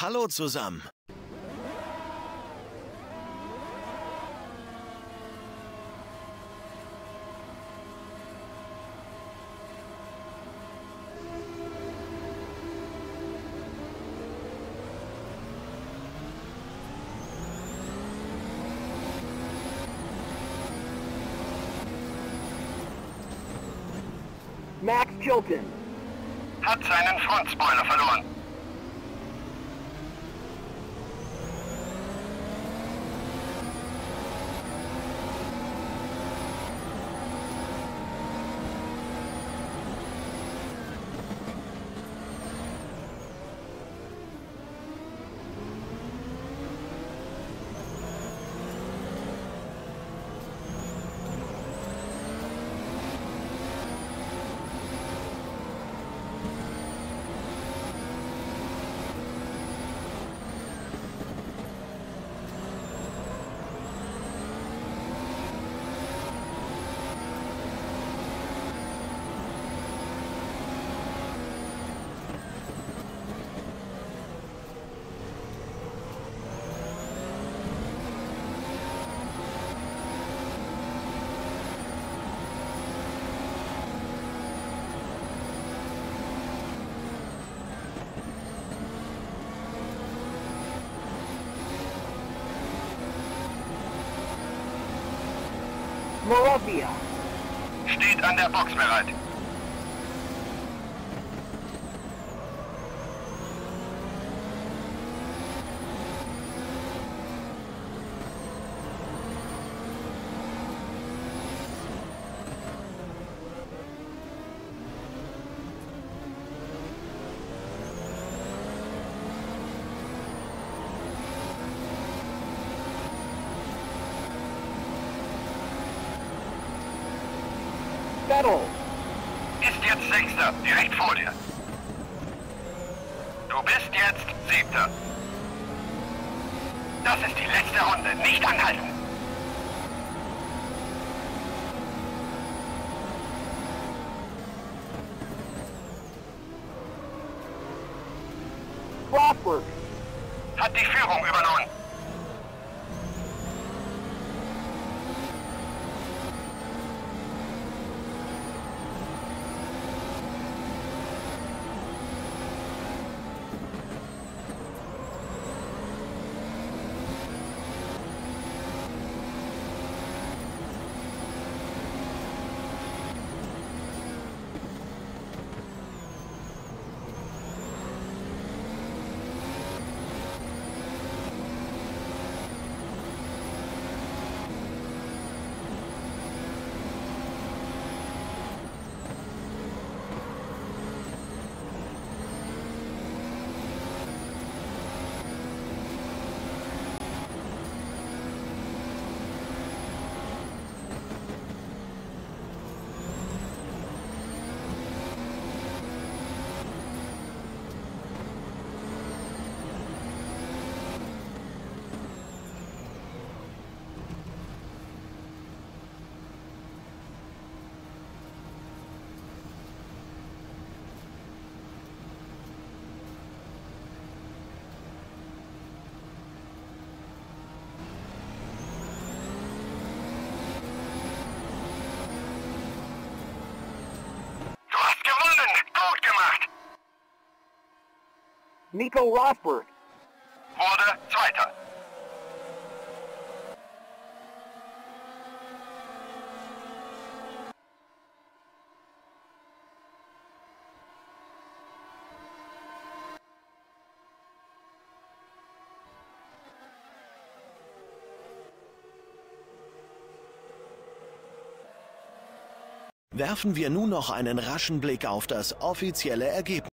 Hallo zusammen. Max Chilton hat seinen Frontspoiler verloren. Moravia Steht an der Box bereit. Vettel Ist jetzt Sechster, direkt vor dir. Du bist jetzt Siebter. Das ist die letzte Runde, nicht anhalten. Rosberg Hat die Führung übernommen. Nico Rosberg Wurde Zweiter. Werfen wir nun noch einen raschen Blick auf das offizielle Ergebnis.